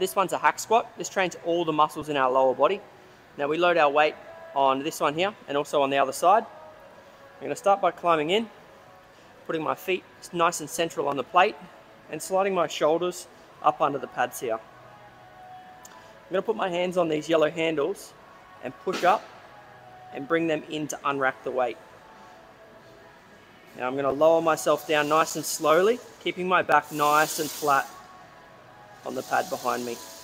this one's a hack squat. This trains all the muscles in our lower body. Now we load our weight on this one here and also on the other side. I'm going to start by climbing in, putting my feet nice and central on the plate and sliding my shoulders up under the pads here. I'm going to put my hands on these yellow handles and push up and bring them in to unrack the weight. Now I'm going to lower myself down nice and slowly, keeping my back nice and flat on the pad behind me.